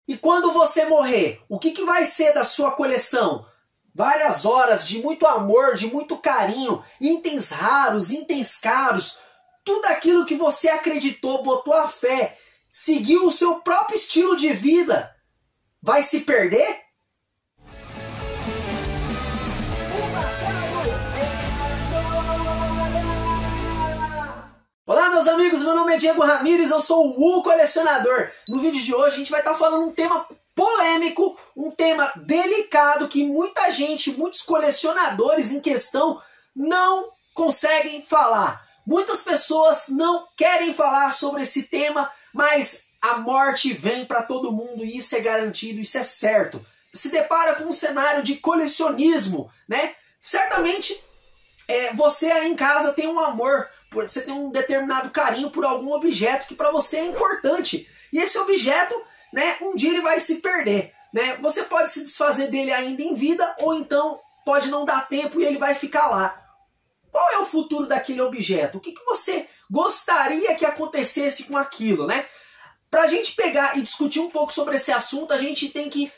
E quando você morrer, o que vai ser da sua coleção? Várias horas de muito amor, de muito carinho, itens raros, itens caros, tudo aquilo que você acreditou, botou a fé, seguiu o seu próprio estilo de vida, vai se perder? Olá meus amigos, meu nome é Diego Ramírez, eu sou o Colecionador. No vídeo de hoje a gente vai estar falando um tema polêmico, um tema delicado que muita gente, muitos colecionadores em questão não conseguem falar. Muitas pessoas não querem falar sobre esse tema, mas a morte vem para todo mundo e isso é garantido, isso é certo. Se depara com um cenário de colecionismo, né? Certamente você aí em casa tem um amor, você tem um determinado carinho por algum objeto que para você é importante. E esse objeto, né, um dia ele vai se perder, né? Você pode se desfazer dele ainda em vida, ou então pode não dar tempo e ele vai ficar lá. Qual é o futuro daquele objeto? O que você gostaria que acontecesse com aquilo, né? Para a gente pegar e discutir um pouco sobre esse assunto, a gente tem que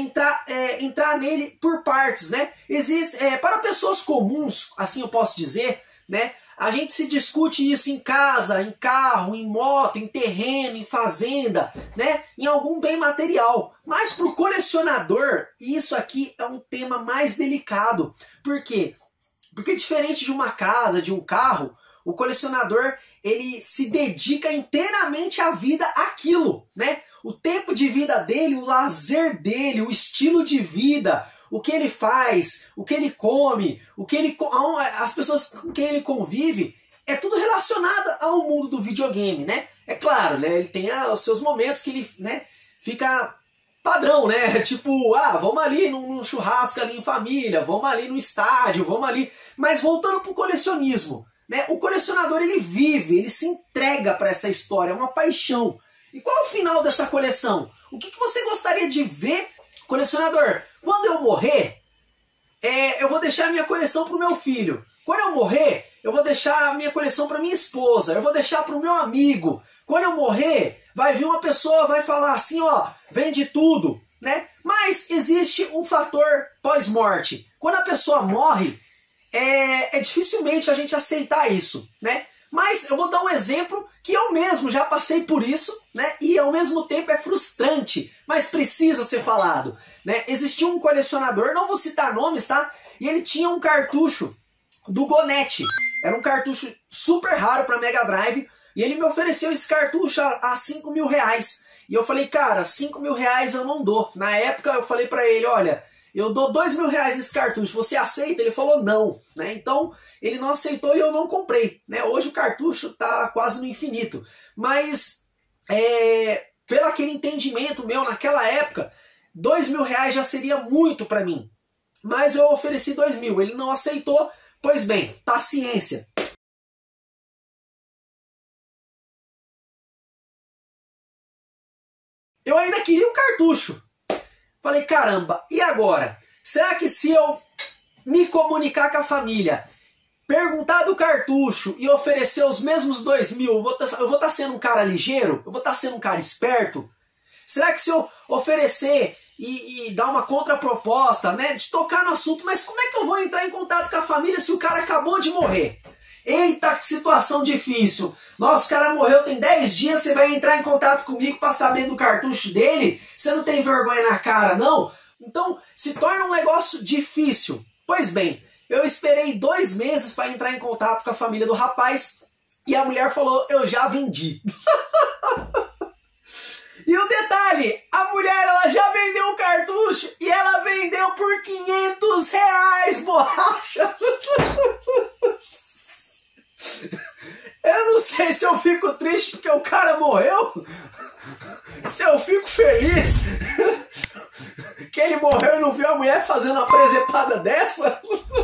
entrar nele por partes, né? Para pessoas comuns, assim eu posso dizer, né? A gente se discute isso em casa, em carro, em moto, em terreno, em fazenda, né? Em algum bem material. Mas para o colecionador, isso aqui é um tema mais delicado. Por quê? Porque diferente de uma casa, de um carro, o colecionador ele se dedica inteiramente à vida àquilo, né? O tempo de vida dele, o lazer dele, o estilo de vida, o que ele faz, o que ele come, as pessoas com quem ele convive, é tudo relacionado ao mundo do videogame, né? É claro, né? Ele tem os seus momentos que ele, né, fica padrão, né? Tipo, vamos ali num churrasco ali em família, vamos ali no estádio, vamos ali. Mas voltando pro colecionismo, né? O colecionador ele vive, ele se entrega para essa história, é uma paixão. E qual é o final dessa coleção? O que você gostaria de ver, colecionador? Quando eu morrer, eu vou deixar a minha coleção para o meu filho. Quando eu morrer, eu vou deixar a minha coleção para minha esposa. Eu vou deixar para o meu amigo. Quando eu morrer, vai vir uma pessoa, vai falar assim, ó, vende tudo, né? Mas existe um fator pós-morte. Quando a pessoa morre, dificilmente a gente aceitar isso, né? Mas eu vou dar um exemplo que eu mesmo já passei por isso, né? E ao mesmo tempo é frustrante, mas precisa ser falado, né? Existia um colecionador, não vou citar nomes, tá? E ele tinha um cartucho do Gonete. Era um cartucho super raro para Mega Drive. E ele me ofereceu esse cartucho a 5 mil reais. E eu falei, cara, 5 mil reais eu não dou. Na época eu falei para ele, olha, eu dou 2 mil reais nesse cartucho, você aceita? Ele falou não, né? Então ele não aceitou e eu não comprei, né? Hoje o cartucho tá quase no infinito. Mas, pelo aquele entendimento meu naquela época, 2 mil reais já seria muito para mim. Mas eu ofereci 2 mil, ele não aceitou. Pois bem, paciência. Eu ainda queria o cartucho. Falei, caramba, e agora? Será que se eu me comunicar com a família, perguntar do cartucho e oferecer os mesmos 2 mil, eu vou estar sendo um cara ligeiro? Eu vou estar sendo um cara esperto? Será que se eu oferecer e dar uma contraproposta, né, de tocar no assunto, mas como é que eu vou entrar em contato com a família se o cara acabou de morrer? Eita, que situação difícil. Nossa, o cara morreu tem 10 dias, você vai entrar em contato comigo para saber do cartucho dele? Você não tem vergonha na cara, não? Então, se torna um negócio difícil. Pois bem, eu esperei 2 meses para entrar em contato com a família do rapaz e a mulher falou, eu já vendi. E o detalhe, a mulher ela já vendeu o cartucho e ela vendeu por 500 reais, borracha. Eu não sei se eu fico triste porque o cara morreu, se eu fico feliz que ele morreu e não viu a mulher fazendo uma presepada dessa.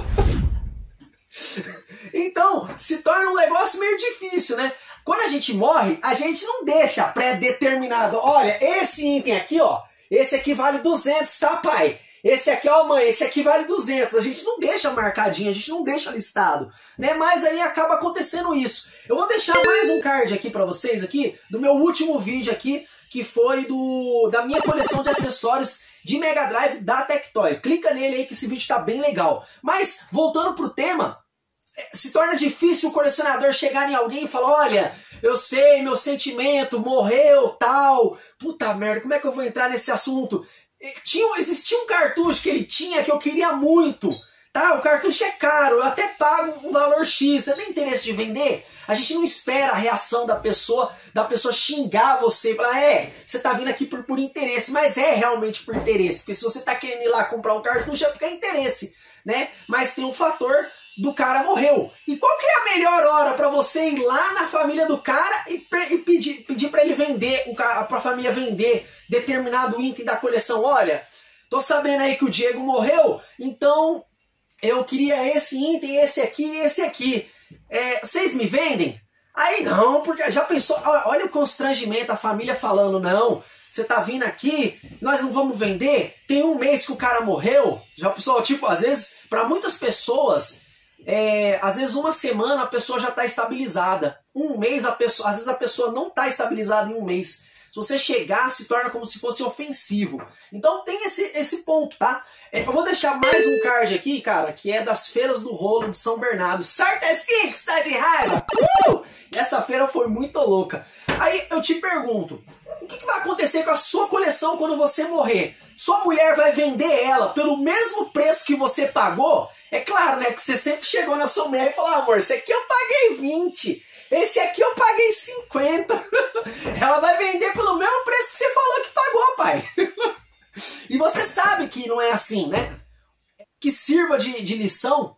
Então, se torna um negócio meio difícil, né? Quando a gente morre, a gente não deixa pré-determinado. Olha, esse item aqui, ó, esse aqui vale 200, tá, pai? Esse aqui, ó, mãe, esse aqui vale 200. A gente não deixa marcadinho, a gente não deixa listado, né? Mas aí acaba acontecendo isso. Eu vou deixar mais um card aqui pra vocês aqui, do meu último vídeo aqui, que foi da minha coleção de acessórios de Mega Drive da Tectoy. Clica nele aí que esse vídeo tá bem legal. Mas, voltando pro tema, se torna difícil o colecionador chegar em alguém e falar, olha, eu sei, meu sentimento, morreu, tal. Puta merda, como é que eu vou entrar nesse assunto? Existia um cartucho que ele tinha que eu queria muito. Tá, o cartucho é caro, eu até pago um valor X. Você tem interesse de vender? A gente não espera a reação da pessoa xingar você, falar, você tá vindo aqui por interesse, mas é realmente por interesse, porque se você tá querendo ir lá comprar um cartucho é porque é interesse, né? Mas tem um fator do cara morreu. E qual que é a melhor hora para você ir lá na família do cara e pedir para ele vender, pra família vender determinado item da coleção? Olha, tô sabendo aí que o Diego morreu, então eu queria esse item, esse aqui e esse aqui. Vocês me vendem? Aí não, porque já pensou, olha o constrangimento, a família falando, não, você tá vindo aqui, nós não vamos vender? Tem um mês que o cara morreu. Já pensou, tipo, às vezes, para muitas pessoas, às vezes uma semana a pessoa já está estabilizada. Um mês, às vezes a pessoa não está estabilizada em um mês. Se você chegar, se torna como se fosse ofensivo. Então tem esse ponto, tá? Eu vou deixar mais um card aqui, cara, que é das feiras do rolo de São Bernardo. Sorte assim que está de raiva! Essa feira foi muito louca. Aí eu te pergunto, o que vai acontecer com a sua coleção quando você morrer? Sua mulher vai vender ela pelo mesmo preço que você pagou? É claro, né, que você sempre chegou na sua mulher e falou, amor, esse aqui eu paguei 20, esse aqui eu paguei 50. Ela vai vender pelo mesmo preço que você falou que pagou, pai. E você sabe que não é assim, né? Que sirva de lição,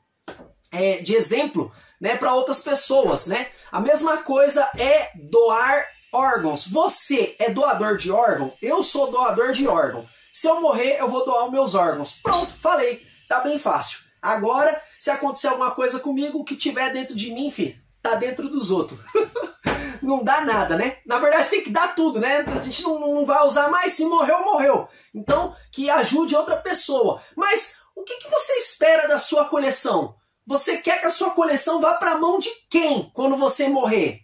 de exemplo, né, para outras pessoas, né? A mesma coisa é doar órgãos. Você é doador de órgão? Eu sou doador de órgão. Se eu morrer, eu vou doar os meus órgãos. Pronto, falei. Tá bem fácil. Agora, se acontecer alguma coisa comigo, o que tiver dentro de mim, filho, tá dentro dos outros. Não dá nada, né? Na verdade tem que dar tudo, né? A gente não vai usar mais, se morreu, morreu. Então, que ajude outra pessoa. Mas o que você espera da sua coleção? Você quer que a sua coleção vá para a mão de quem quando você morrer?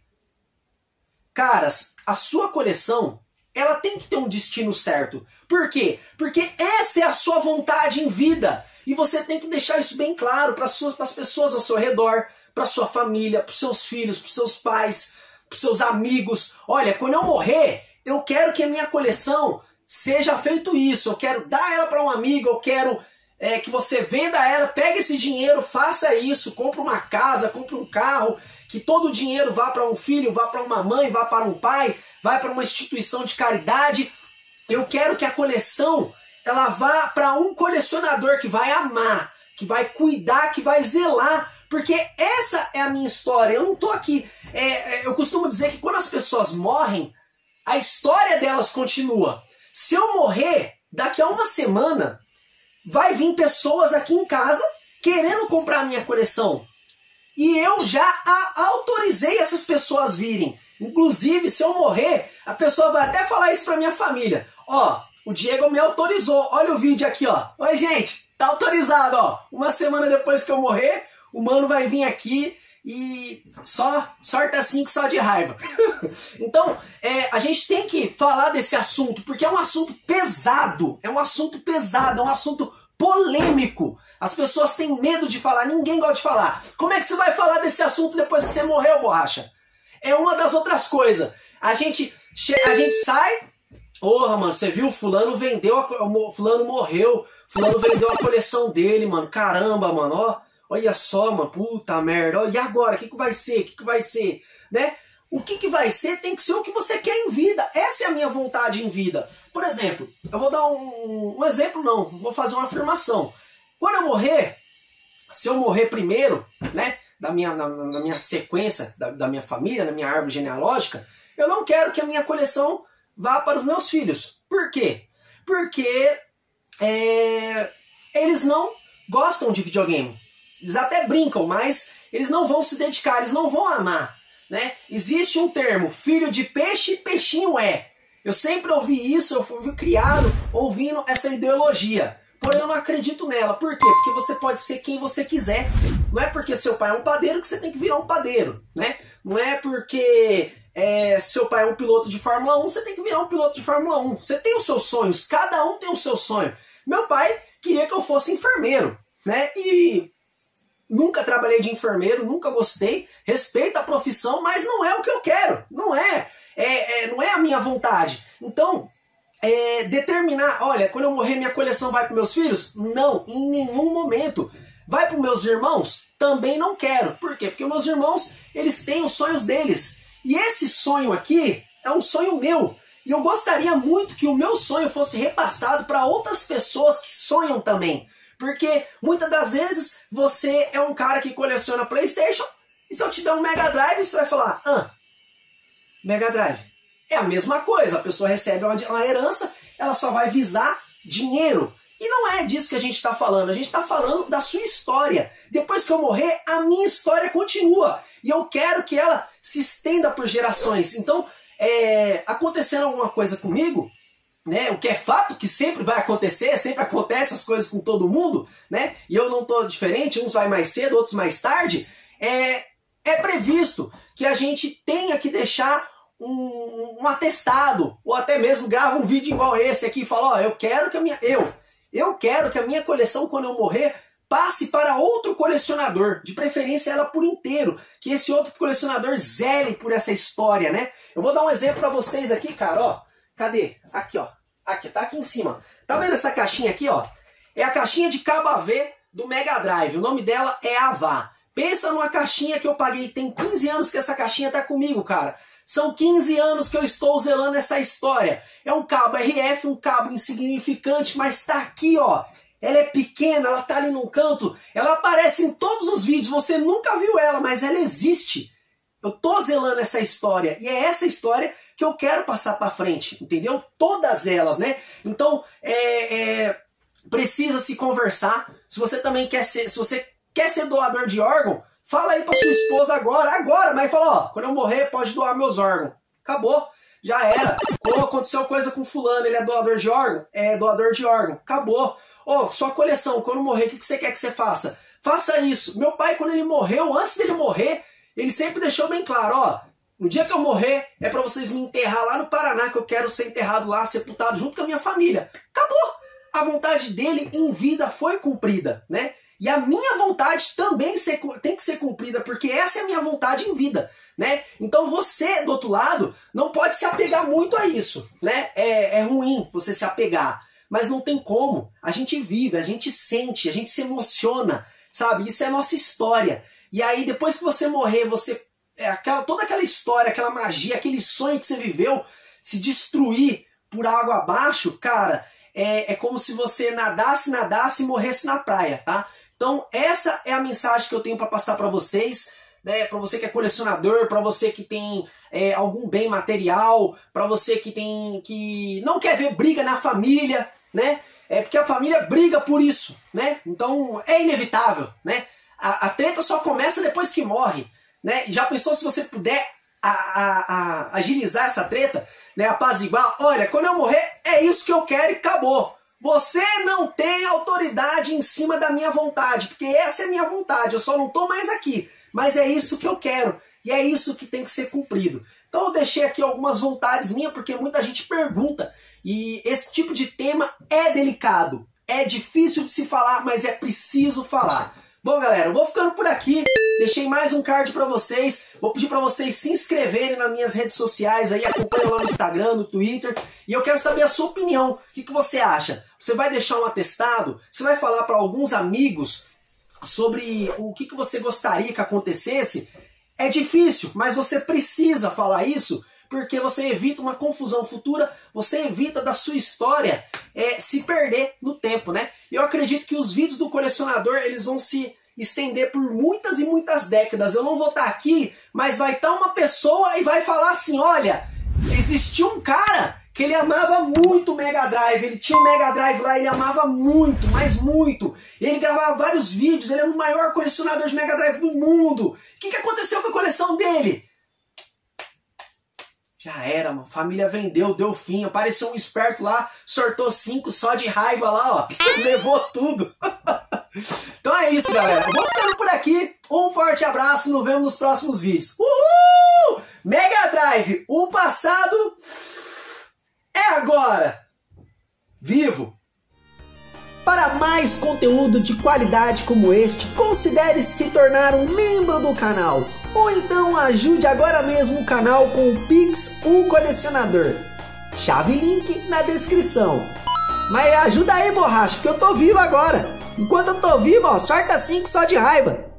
Caras, a sua coleção, ela tem que ter um destino certo. Por quê? Porque essa é a sua vontade em vida. E você tem que deixar isso bem claro para as pessoas ao seu redor, para sua família, para os seus filhos, para os seus pais, para os seus amigos. Olha, quando eu morrer, eu quero que a minha coleção seja feito isso. Eu quero dar ela para um amigo, eu quero que você venda ela, pegue esse dinheiro, faça isso, compre uma casa, compre um carro, que todo o dinheiro vá para um filho, vá para uma mãe, vá para um pai, vá para uma instituição de caridade. Eu quero que a coleção ela vá para um colecionador que vai amar, que vai cuidar, que vai zelar. Porque essa é a minha história. Eu não tô aqui... eu costumo dizer que quando as pessoas morrem, a história delas continua. Se eu morrer, daqui a uma semana, vai vir pessoas aqui em casa querendo comprar a minha coleção. E eu já autorizei essas pessoas virem. Inclusive, se eu morrer, a pessoa vai até falar isso pra minha família. Ó, o Diego me autorizou. Olha o vídeo aqui, ó. Oi, gente, tá autorizado, ó. Uma semana depois que eu morrer, o mano vai vir aqui e sorte assim que só de raiva. Então, a gente tem que falar desse assunto, porque é um assunto pesado. É um assunto pesado, é um assunto polêmico. As pessoas têm medo de falar, ninguém gosta de falar. Como é que você vai falar desse assunto depois que você morreu, borracha? É uma das outras coisas. A gente sai... Porra, mano, você viu? Fulano vendeu, fulano morreu, fulano vendeu a coleção dele, mano. Caramba, mano, ó. Olha só, mano, puta merda. Ó, e agora? O que vai ser? O que vai ser? Né? O que vai ser tem que ser o que você quer em vida. Essa é a minha vontade em vida. Por exemplo, eu vou dar um exemplo, não. Vou fazer uma afirmação. Quando eu morrer, se eu morrer primeiro, né, na minha sequência, da minha família, na minha árvore genealógica, eu não quero que a minha coleção vá para os meus filhos. Por quê? Porque eles não gostam de videogame. Eles até brincam, mas eles não vão se dedicar, eles não vão amar, né? Existe um termo, filho de peixe, peixinho é. Eu sempre ouvi isso, eu fui criado ouvindo essa ideologia. Porém, eu não acredito nela. Por quê? Porque você pode ser quem você quiser. Não é porque seu pai é um padeiro que você tem que virar um padeiro, né? Não é porque seu pai é um piloto de Fórmula 1, você tem que virar um piloto de Fórmula 1. Você tem os seus sonhos, cada um tem o seu sonho. Meu pai queria que eu fosse enfermeiro, né? E nunca trabalhei de enfermeiro, nunca gostei, respeito a profissão, mas não é o que eu quero, não é a minha vontade. Então, determinar, olha, quando eu morrer minha coleção vai para meus filhos? Não, em nenhum momento. Vai para meus irmãos? Também não quero. Por quê? Porque meus irmãos, eles têm os sonhos deles. E esse sonho aqui é um sonho meu. E eu gostaria muito que o meu sonho fosse repassado para outras pessoas que sonham também. Porque muitas das vezes você é um cara que coleciona PlayStation e se eu te der um Mega Drive, você vai falar, Mega Drive. É a mesma coisa, a pessoa recebe uma herança, ela só vai visar dinheiro. E não é disso que a gente está falando, a gente está falando da sua história. Depois que eu morrer, a minha história continua. E eu quero que ela se estenda por gerações. Então, acontecendo alguma coisa comigo, né, o que é fato que sempre vai acontecer, sempre acontece as coisas com todo mundo, né, e eu não estou diferente, uns vai mais cedo, outros mais tarde, é previsto que a gente tenha que deixar um atestado, ou até mesmo grava um vídeo igual esse aqui e fala, eu quero que a minha coleção, quando eu morrer, passe para outro colecionador, de preferência ela por inteiro, que esse outro colecionador zele por essa história, né? Eu vou dar um exemplo para vocês aqui, cara, ó. Cadê? Aqui, ó. Aqui, tá aqui em cima. Tá vendo essa caixinha aqui, ó? É a caixinha de cabo AV do Mega Drive. O nome dela é Avá. Pensa numa caixinha que eu paguei. Tem 15 anos que essa caixinha tá comigo, cara. São 15 anos que eu estou zelando essa história. É um cabo RF, um cabo insignificante, mas tá aqui, ó. Ela é pequena, ela tá ali num canto. Ela aparece em todos os vídeos. Você nunca viu ela, mas ela existe. Eu tô zelando essa história. E é essa história que eu quero passar para frente, entendeu? Todas elas, né? Então, precisa se conversar. Se você também quer ser, se você quer ser doador de órgão, fala aí para sua esposa agora, mas fala, ó, quando eu morrer pode doar meus órgãos. Acabou, já era. Ou aconteceu coisa com fulano, ele é doador de órgão? É doador de órgão. Acabou. Ó, sua coleção, quando morrer, o que você quer que você faça? Faça isso. Meu pai, quando ele morreu, antes dele morrer, ele sempre deixou bem claro, ó, no dia que eu morrer, é para vocês me enterrar lá no Paraná, que eu quero ser enterrado lá, sepultado junto com a minha família. Acabou! A vontade dele em vida foi cumprida, né? E a minha vontade também tem que ser cumprida, porque essa é a minha vontade em vida, né? Então você, do outro lado, não pode se apegar muito a isso, né? É ruim você se apegar, mas não tem como. A gente vive, a gente sente, a gente se emociona, sabe? Isso é a nossa história. E aí, depois que você morrer, toda aquela história, aquela magia, aquele sonho que você viveu, se destruir por água abaixo, cara, é como se você nadasse e morresse na praia, tá? Então, essa é a mensagem que eu tenho para passar para vocês, né? Para você que é colecionador, para você que tem algum bem material, para você que não quer ver briga na família, né? Porque a família briga por isso, né? Então, é inevitável, né? A treta só começa depois que morre, né? Já pensou se você puder agilizar essa treta, né? Apaziguar? Olha, quando eu morrer, é isso que eu quero e acabou. Você não tem autoridade em cima da minha vontade, porque essa é a minha vontade, eu só não estou mais aqui. Mas é isso que eu quero, e é isso que tem que ser cumprido. Então eu deixei aqui algumas vontades minhas, porque muita gente pergunta, e esse tipo de tema é delicado, é difícil de se falar, mas é preciso falar. Bom, galera, eu vou ficando por aqui. Deixei mais um card para vocês. Vou pedir para vocês se inscreverem nas minhas redes sociais aí, acompanham lá no Instagram, no Twitter. E eu quero saber a sua opinião. O que você acha? Você vai deixar um atestado? Você vai falar para alguns amigos sobre o que você gostaria que acontecesse? É difícil, mas você precisa falar isso, porque você evita uma confusão futura, você evita da sua história se perder no tempo, né? Eu acredito que os vídeos do colecionador, eles vão se estender por muitas e muitas décadas. Eu não vou estar aqui, mas vai estar uma pessoa e vai falar assim, olha, existiu um cara que ele amava muito o Mega Drive, ele tinha um Mega Drive lá, ele amava muito, mas muito. Ele gravava vários vídeos, ele era o maior colecionador de Mega Drive do mundo. O que aconteceu com a coleção dele? Já era, mano. Família vendeu, deu fim. Apareceu um esperto lá, sortou 5 só de raiva lá, ó. Levou tudo. Então é isso, galera. Eu vou ficando por aqui. Um forte abraço. Nos vemos nos próximos vídeos. Uhul! Mega Drive, o passado é agora. Vivo! Para mais conteúdo de qualidade como este, considere se tornar um membro do canal. Ou então ajude agora mesmo o canal com o Pix O Colecionador. Chave e link na descrição. Mas ajuda aí, borracha, porque eu tô vivo agora. Enquanto eu tô vivo, ó, sorta 5 só de raiva.